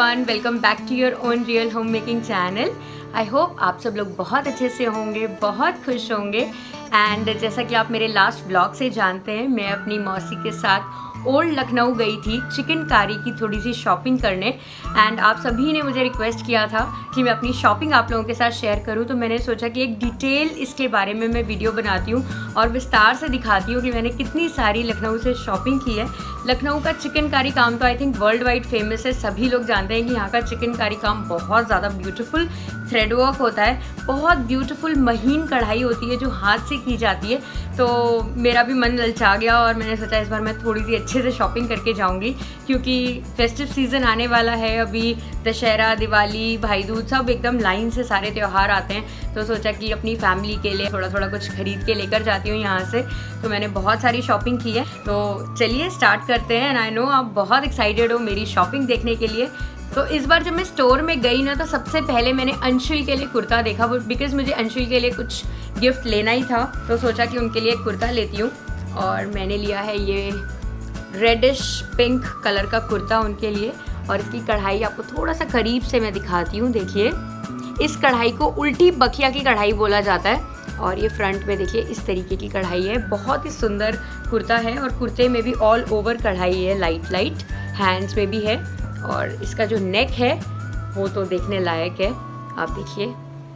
Everyone, welcome back to your own real home making channel. I hope आप सब लोग बहुत अच्छे से होंगे, बहुत खुश होंगे। एंड जैसा कि आप मेरे लास्ट व्लॉग से जानते हैं, मैं अपनी मौसी के साथ ओल्ड लखनऊ गई थी चिकनकारी की थोड़ी सी शॉपिंग करने। एंड आप सभी ने मुझे रिक्वेस्ट किया था कि मैं अपनी शॉपिंग आप लोगों के साथ शेयर करूं, तो मैंने सोचा कि एक डिटेल इसके बारे में मैं वीडियो बनाती हूं और विस्तार से दिखाती हूं कि मैंने कितनी सारी लखनऊ से शॉपिंग की है। लखनऊ का चिकनकारी काम तो I think worldwide famous है, सभी लोग जानते हैं कि यहाँ का चिकनकारी काम बहुत ज़्यादा ब्यूटीफुल थ्रेड वर्क होता है, बहुत ब्यूटीफुल महीन कढ़ाई होती है जो हाथ से की जाती है। तो मेरा भी मन ललचा गया और मैंने सोचा इस बार मैं थोड़ी सी अच्छे से शॉपिंग करके जाऊंगी, क्योंकि फेस्टिव सीज़न आने वाला है। अभी दशहरा, दिवाली, भाई दूज सब एकदम लाइन से सारे त्यौहार आते हैं, तो सोचा कि अपनी फैमिली के लिए थोड़ा थोड़ा कुछ खरीद के लेकर जाती हूँ यहाँ से। तो मैंने बहुत सारी शॉपिंग की है, तो चलिए स्टार्ट करते हैं। एंड आई नो आप बहुत एक्साइटेड हो मेरी शॉपिंग देखने के लिए। तो इस बार जब मैं स्टोर में गई ना, तो सबसे पहले मैंने अंशुल के लिए कुर्ता देखा, बिकॉज मुझे अंशुल के लिए कुछ गिफ्ट लेना ही था, तो सोचा कि उनके लिए एक कुर्ता लेती हूँ। और मैंने लिया है ये रेडिश पिंक कलर का कुर्ता उनके लिए। और इसकी कढ़ाई आपको थोड़ा सा करीब से मैं दिखाती हूँ। देखिए, इस कढ़ाई को उल्टी बखिया की कढ़ाई बोला जाता है। और ये फ्रंट में देखिए इस तरीके की कढ़ाई है, बहुत ही सुंदर कुर्ता है। और कुर्ते में भी ऑल ओवर कढ़ाई है, लाइट लाइट हैंड्स में भी है। और इसका जो नेक है वो तो देखने लायक है, आप देखिए।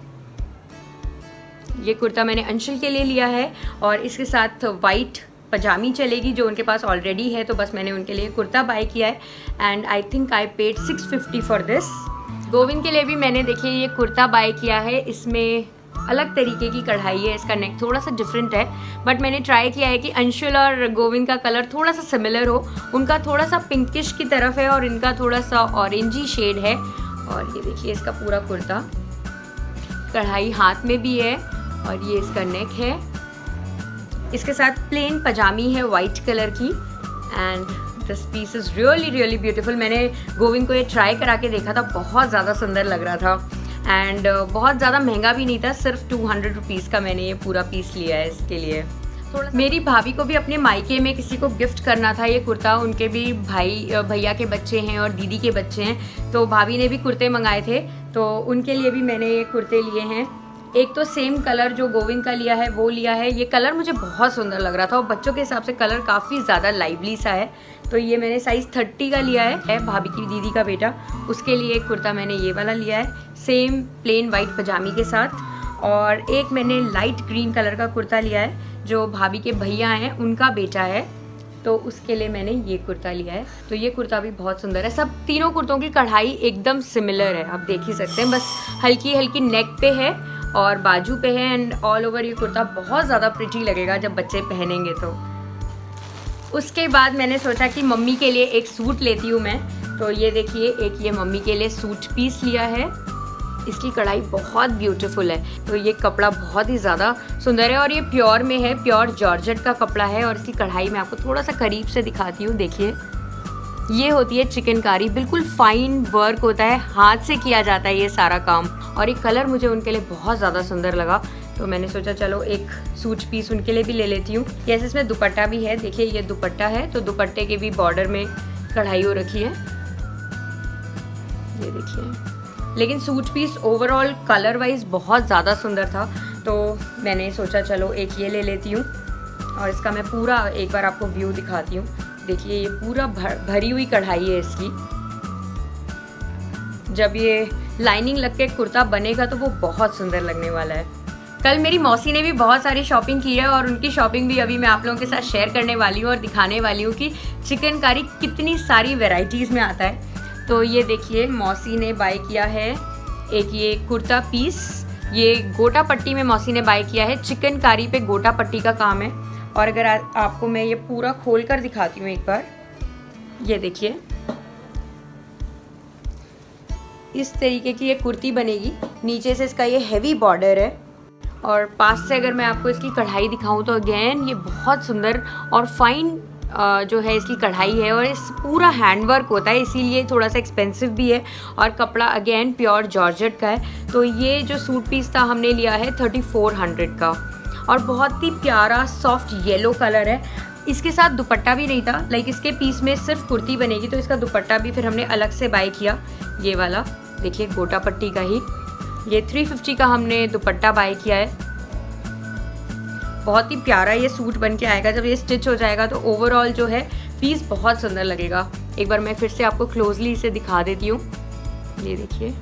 ये कुर्ता मैंने अंशुल के लिए लिया है और इसके साथ वाइट पजामी चलेगी जो उनके पास ऑलरेडी है, तो बस मैंने उनके लिए कुर्ता बाय किया है। And I think I paid 650 for this. Govind के लिए भी मैंने देखिए ये कुर्ता बाय किया है, इसमें अलग तरीके की कढ़ाई है, इसका नेक थोड़ा सा डिफरेंट है। बट मैंने ट्राई किया है कि अंशुल और गोविंद का कलर थोड़ा सा सिमिलर हो। उनका थोड़ा सा पिंकिश की तरफ है और इनका थोड़ा सा ऑरेंजी शेड है। और ये देखिए इसका पूरा कुर्ता, कढ़ाई हाथ में भी है और ये इसका नेक है। इसके साथ प्लेन पजामी है वाइट कलर की। And this piece is really really beautiful. मैंने गोविंद को ये ट्राई करा के देखा था, बहुत ज़्यादा सुंदर लग रहा था। एंड बहुत ज़्यादा महंगा भी नहीं था, सिर्फ 200 रुपीज़ का मैंने ये पूरा पीस लिया है इसके लिए। थोड़ा मेरी भाभी को भी अपने मायके में किसी को गिफ्ट करना था ये कुर्ता। उनके भी भैया के बच्चे हैं और दीदी के बच्चे हैं, तो भाभी ने भी कुर्ते मंगाए थे, तो उनके लिए भी मैंने ये कुर्ते लिए हैं। एक तो सेम कलर जो गोविंद का लिया है वो लिया है। ये कलर मुझे बहुत सुंदर लग रहा था और बच्चों के हिसाब से कलर काफ़ी ज़्यादा लाइवली सा है, तो ये मैंने साइज़ 30 का लिया है। भाभी की दीदी का बेटा, उसके लिए एक कुर्ता मैंने ये वाला लिया है, सेम प्लेन वाइट पजामी के साथ। और एक मैंने लाइट ग्रीन कलर का कुर्ता लिया है जो भाभी के भैया हैं, उनका बेटा है, तो उसके लिए मैंने ये कुर्ता लिया है। तो ये कुर्ता भी बहुत सुंदर है। सब तीनों कुर्तों की कढ़ाई एकदम सिमिलर है, आप देख ही सकते हैं। बस हल्की हल्की नेक पे है और बाजू पे है। एंड ऑल ओवर ये कुर्ता बहुत ज़्यादा प्रिटी लगेगा जब बच्चे पहनेंगे। तो उसके बाद मैंने सोचा कि मम्मी के लिए एक सूट लेती हूँ मैं। तो ये देखिए, एक ये मम्मी के लिए सूट पीस लिया है। इसकी कढ़ाई बहुत ब्यूटीफुल है, तो ये कपड़ा बहुत ही ज़्यादा सुंदर है और ये प्योर में है, प्योर जॉर्जेट का कपड़ा है। और इसकी कढ़ाई मैं आपको थोड़ा सा करीब से दिखाती हूँ। देखिए, ये होती है चिकनकारी, बिल्कुल फाइन वर्क होता है, हाथ से किया जाता है ये सारा काम। और ये कलर मुझे उनके लिए बहुत ज़्यादा सुंदर लगा, तो मैंने सोचा चलो एक सूट पीस उनके लिए भी ले लेती हूँ। जैसे इसमें दुपट्टा भी है, देखिए ये दुपट्टा है, तो दुपट्टे के भी बॉर्डर में कढ़ाई हो रखी है, ये देखिए। लेकिन suit piece overall colour wise बहुत ज़्यादा सुंदर था, तो मैंने सोचा चलो एक ये ले लेती हूँ। और इसका मैं पूरा एक बार आपको व्यू दिखाती हूँ। देखिए ये पूरा भरी हुई कढ़ाई है इसकी। जब ये लाइनिंग लग के कुर्ता बनेगा तो वो बहुत सुंदर लगने वाला है। कल मेरी मौसी ने भी बहुत सारी शॉपिंग की है और उनकी शॉपिंग भी अभी मैं आप लोगों के साथ शेयर करने वाली हूँ और दिखाने वाली हूँ कि चिकनकारी कितनी सारी वेराइटीज़ में आता है। तो ये देखिए, मौसी ने बाय किया है एक ये कुर्ता पीस, ये गोटा पट्टी में मौसी ने बाय किया है। चिकनकारी पे गोटा पट्टी का काम है। और अगर आपको मैं ये पूरा खोल कर दिखाती हूँ एक बार, ये देखिए इस तरीके की ये कुर्ती बनेगी। नीचे से इसका ये हैवी बॉर्डर है और पास से अगर मैं आपको इसकी कढ़ाई दिखाऊं तो अगेन ये बहुत सुंदर और फाइन जो है इसकी कढ़ाई है। और इस पूरा हैंडवर्क होता है, इसीलिए थोड़ा सा एक्सपेंसिव भी है। और कपड़ा अगेन प्योर जॉर्जेट का है। तो ये जो सूट पीस था हमने लिया है 3400 का और बहुत ही प्यारा सॉफ्ट येलो कलर है। इसके साथ दुपट्टा भी नहीं था, लाइक इसके पीस में सिर्फ कुर्ती बनेगी, तो इसका दुपट्टा भी फिर हमने अलग से बाय किया। ये वाला देखिए गोटा पट्टी का ही, ये 350 का हमने दुपट्टा बाय किया है। बहुत ही प्यारा ये सूट बन के आएगा। जब ये स्टिच हो जाएगा तो ओवरऑल जो है पीस बहुत सुंदर लगेगा। एक बार मैं फिर से आपको क्लोजली इसे दिखा देती हूँ, ये देखिए।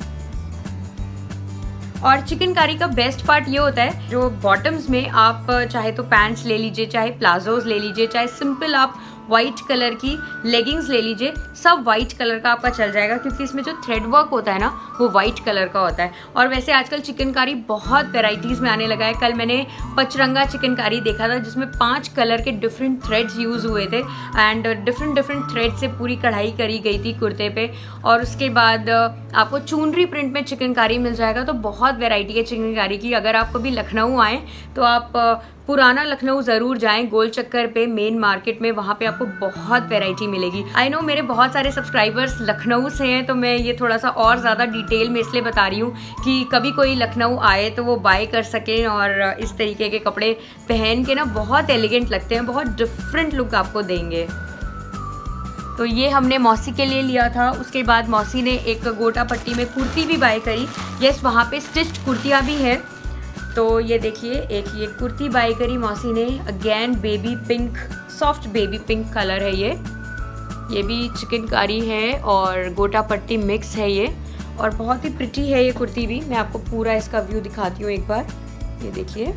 और चिकनकारी का बेस्ट पार्ट ये होता है, जो बॉटम्स में आप चाहे तो पैंट्स ले लीजिए, चाहे प्लाजोज ले लीजिए, चाहे सिंपल आप वाइट कलर की लेगिंग्स ले लीजिए, सब वाइट कलर का आपका चल जाएगा, क्योंकि इसमें जो थ्रेड वर्क होता है ना वो वाइट कलर का होता है। और वैसे आजकल चिकनकारी बहुत वेराइटीज़ में आने लगा है। कल मैंने पचरंगा चिकनकारी देखा था जिसमें 5 कलर के डिफरेंट थ्रेड्स यूज़ हुए थे एंड डिफरेंट थ्रेड से पूरी कढ़ाई करी गई थी कुर्ते पे। और उसके बाद आपको चुनरी प्रिंट में चिकनकारी मिल जाएगा। तो बहुत वेराइटी है चिकनकारी की। अगर आप कभी लखनऊ आएँ तो आप पुराना लखनऊ ज़रूर जाएं, गोल चक्कर पे मेन मार्केट में, वहाँ पे आपको बहुत वैरायटी मिलेगी। आई नो मेरे बहुत सारे सब्सक्राइबर्स लखनऊ से हैं, तो मैं ये थोड़ा सा और ज़्यादा डिटेल में इसलिए बता रही हूँ कि कभी कोई लखनऊ आए तो वो बाय कर सकें और इस तरीके के कपड़े पहन के ना बहुत एलिगेंट लगते हैं, बहुत डिफरेंट लुक आपको देंगे। तो ये हमने मौसी के लिए लिया था। उसके बाद मौसी ने एक गोटा पट्टी में कुर्ती भी बाय करी। यस, वहाँ पे स्टिच्ड कुर्तियाँ भी हैं। तो ये देखिए, एक ये कुर्ती बाय करी मौसी ने, again baby pink, soft baby pink colour है ये भी चिकनकारी है और गोटा पट्टी मिक्स है ये, और बहुत ही प्रिटी है ये कुर्ती भी। मैं आपको पूरा इसका व्यू दिखाती हूँ एक बार। ये देखिए,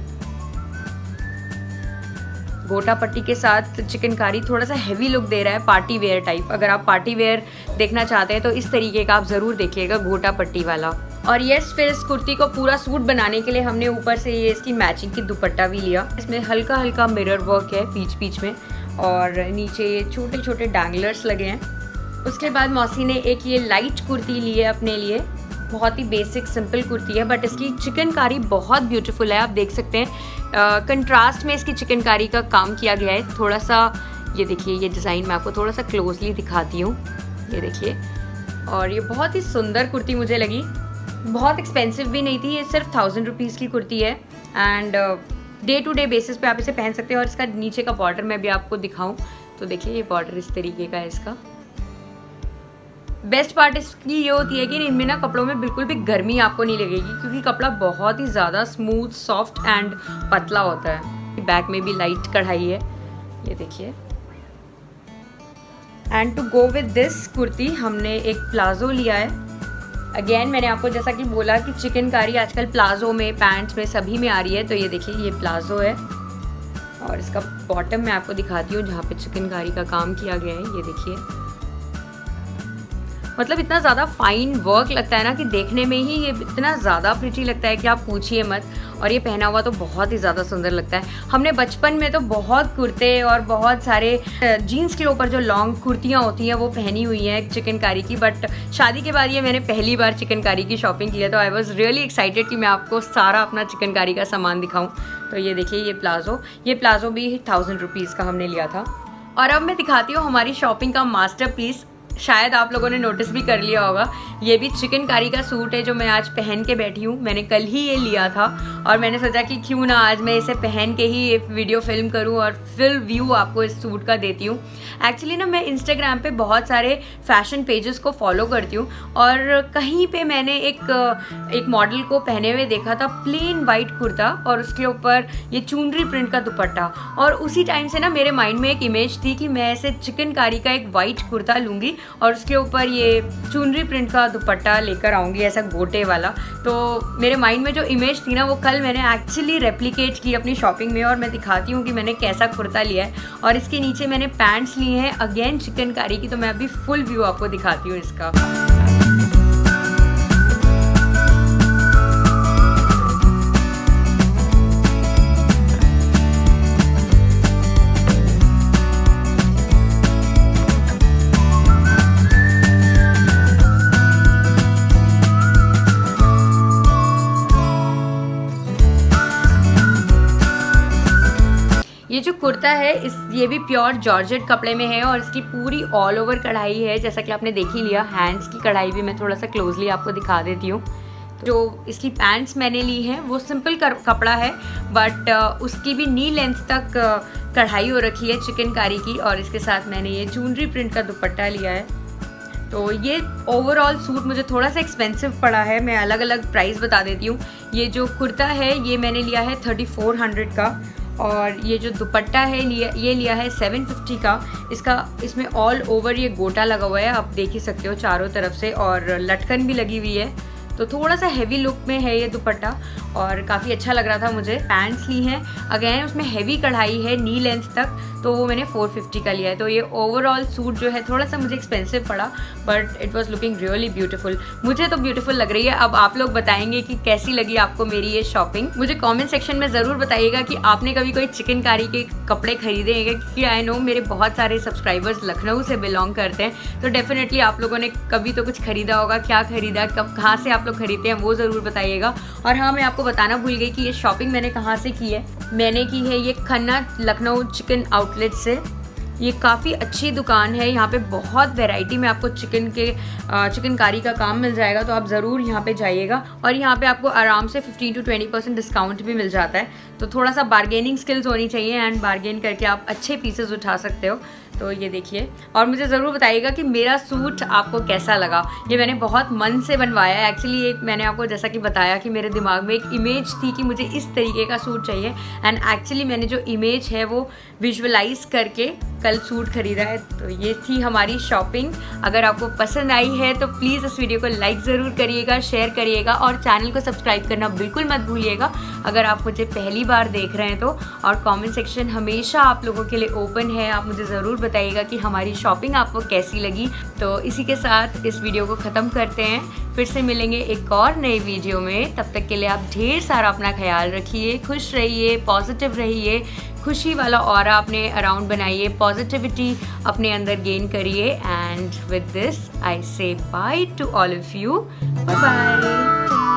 गोटा पट्टी के साथ चिकनकारी थोड़ा सा हैवी लुक दे रहा है, पार्टी वेयर टाइप। अगर आप पार्टी वेयर देखना चाहते हैं तो इस तरीके का आप ज़रूर देखिएगा गोटा पट्टी वाला। और यस, फिर इस कुर्ती को पूरा सूट बनाने के लिए हमने ऊपर से ये इसकी मैचिंग की दुपट्टा भी लिया। इसमें हल्का हल्का मिरर वर्क है बीच बीच में, और नीचे ये छोटे छोटे डैंगलर्स लगे हैं। उसके बाद मौसी ने एक ये लाइट कुर्ती ली है अपने लिए। बहुत ही बेसिक सिंपल कुर्ती है, बट इसकी चिकनकारी बहुत ब्यूटीफुल है। आप देख सकते हैं कंट्रास्ट में इसकी चिकनकारी का काम किया गया है थोड़ा सा। ये देखिए, ये डिज़ाइन मैं आपको थोड़ा सा क्लोजली दिखाती हूँ, ये देखिए। और ये बहुत ही सुंदर कुर्ती मुझे लगी, बहुत एक्सपेंसिव भी नहीं थी। ये सिर्फ 1000 रुपीज़ की कुर्ती है and day to day basis पे आप इसे पहन सकते हैं। और इसका नीचे का बॉर्डर मैं भी आपको दिखाऊं तो देखिए, ये बॉर्डर इस तरीके का है इसका। बेस्ट पार्ट इसकी ये होती है कि इनमें ना कपड़ों में बिल्कुल भी गर्मी आपको नहीं लगेगी, क्योंकि कपड़ा बहुत ही ज़्यादा स्मूथ, सॉफ्ट एंड पतला होता है। बैक में भी लाइट कढ़ाई है, ये देखिए। And to go with this kurti हमने एक प्लाजो लिया है। अगेन मैंने आपको जैसा कि बोला कि चिकनकारी आजकल प्लाजो में, पैंट्स में, सभी में आ रही है। तो ये देखिए, ये प्लाजो है और इसका बॉटम मैं आपको दिखाती हूँ जहाँ पे चिकनकारी का काम किया गया है। ये देखिए, मतलब इतना ज़्यादा फाइन वर्क लगता है ना कि देखने में ही ये इतना ज़्यादा प्रिटी लगता है कि आप पूछिए मत। और ये पहना हुआ तो बहुत ही ज़्यादा सुंदर लगता है। हमने बचपन में तो बहुत कुर्ते और बहुत सारे जीन्स के ऊपर जो लॉन्ग कुर्तियाँ होती हैं वो पहनी हुई हैं चिकनकारी की, बट शादी के बाद ये मैंने पहली बार चिकनकारी की शॉपिंग की है। तो आई वॉज रियली एक्साइटेड कि मैं आपको सारा अपना चिकनकारी का सामान दिखाऊँ। तो ये देखिए, ये प्लाजो भी 1000 रुपीज़ का हमने लिया था। और अब मैं दिखाती हूँ हमारी शॉपिंग का मास्टरपीस। शायद आप लोगों ने नोटिस भी कर लिया होगा, ये भी चिकनकारी का सूट है जो मैं आज पहन के बैठी हूँ। मैंने कल ही ये लिया था और मैंने सोचा कि क्यों ना आज मैं इसे पहन के ही एक वीडियो फिल्म करूँ और फुल व्यू आपको इस सूट का देती हूँ। एक्चुअली ना मैं इंस्टाग्राम पे बहुत सारे फैशन पेजेस को फॉलो करती हूँ और कहीं पे मैंने एक मॉडल को पहने हुए देखा था, प्लेन वाइट कुर्ता और उसके ऊपर ये चुनरी प्रिंट का दुपट्टा। और उसी टाइम से ना मेरे माइंड में एक इमेज थी कि मैं ऐसे चिकनकारी का एक वाइट कुर्ता लूँगी और उसके ऊपर ये चुनरी प्रिंट का दुपट्टा लेकर आऊँगी, ऐसा गोटे वाला। तो मेरे माइंड में जो इमेज थी ना वो कल मैंने एक्चुअली रेप्लिकेट की अपनी शॉपिंग में, और मैं दिखाती हूँ कि मैंने कैसा कुर्ता लिया है। और इसके नीचे मैंने पैंट्स लिए हैं अगेन चिकनकारी की, तो मैं अभी फुल व्यू आपको दिखाती हूँ इसका। ये जो कुर्ता है ये भी प्योर जॉर्जेट कपड़े में है और इसकी पूरी ऑल ओवर कढ़ाई है, जैसा कि आपने देख ही लिया। हैंड्स की कढ़ाई भी मैं थोड़ा सा क्लोजली आपको दिखा देती हूँ। जो इसकी पैंट्स मैंने ली हैं वो सिंपल कपड़ा है, बट उसकी भी नी लेंथ तक कढ़ाई हो रखी है चिकनकारी की, और इसके साथ मैंने ये चुनरी प्रिंट का दुपट्टा लिया है। तो ये ओवरऑल सूट मुझे थोड़ा सा एक्सपेंसिव पड़ा है, मैं अलग अलग प्राइस बता देती हूँ। ये जो कुर्ता है ये मैंने लिया है 3400 का, और ये जो दुपट्टा है ये लिया है 750 का। इसमें ऑल ओवर ये गोटा लगा हुआ है, आप देख ही सकते हो चारों तरफ से, और लटकन भी लगी हुई है, तो थोड़ा सा हैवी लुक में है ये दुपट्टा और काफ़ी अच्छा लग रहा था मुझे। पैंट्स ली हैं, अगेन उसमें हैवी कढ़ाई है नी लेंथ तक, तो वो मैंने 450 का लिया है। तो ये ओवरऑल सूट जो है थोड़ा सा मुझे एक्सपेंसिव पड़ा, but it was looking really beautiful. मुझे तो ब्यूटीफुल लग रही है। अब आप लोग बताएंगे कि कैसी लगी आपको मेरी ये शॉपिंग। मुझे कमेंट सेक्शन में ज़रूर बताइएगा कि आपने कभी कोई चिकनकारी के कपड़े खरीदे हैं, क्योंकि आई नो मेरे बहुत सारे सब्सक्राइबर्स लखनऊ से बिलोंग करते हैं, तो डेफिनेटली आप लोगों ने कभी तो कुछ खरीदा होगा। क्या खरीदा, कब, कहाँ से आप लोग खरीदते हैं वो ज़रूर बताइएगा। और हाँ, मैं आपको बताना भूल गई कि ये शॉपिंग मैंने कहाँ से की है। मैंने की है ये खन्ना लखनऊ चिकन आउटलेट से। ये काफ़ी अच्छी दुकान है, यहाँ पे बहुत वैरायटी में आपको चिकनकारी का काम मिल जाएगा, तो आप ज़रूर यहाँ पे जाइएगा। और यहाँ पे आपको आराम से 15 to 20% डिस्काउंट भी मिल जाता है, तो थोड़ा सा बार्गेनिंग स्किल्स होनी चाहिए, एंड बार्गेन करके आप अच्छे पीसेस उठा सकते हो। तो ये देखिए, और मुझे ज़रूर बताइएगा कि मेरा सूट आपको कैसा लगा। ये मैंने बहुत मन से बनवाया है एक्चुअली। एक मैंने आपको जैसा कि बताया कि मेरे दिमाग में एक इमेज थी कि मुझे इस तरीके का सूट चाहिए, एंड एक्चुअली मैंने जो इमेज है वो विजुअलाइज करके कल सूट खरीदा है। तो ये थी हमारी शॉपिंग। अगर आपको पसंद आई है तो प्लीज़ इस वीडियो को लाइक ज़रूर करिएगा, शेयर करिएगा, और चैनल को सब्सक्राइब करना बिल्कुल मत भूलिएगा अगर आप मुझे पहली बार देख रहे हैं तो। और कमेंट सेक्शन हमेशा आप लोगों के लिए ओपन है, आप मुझे ज़रूर बताइएगा कि हमारी शॉपिंग आपको कैसी लगी। तो इसी के साथ इस वीडियो को ख़त्म करते हैं, फिर से मिलेंगे एक और नई वीडियो में। तब तक के लिए आप ढेर सारा अपना ख्याल रखिए, खुश रहिए, पॉजिटिव रहिए, खुशी वाला ऑरा अपने अराउंड बनाइए, पॉजिटिविटी अपने अंदर गेन करिए। And with this I say bye to all of you, bye bye.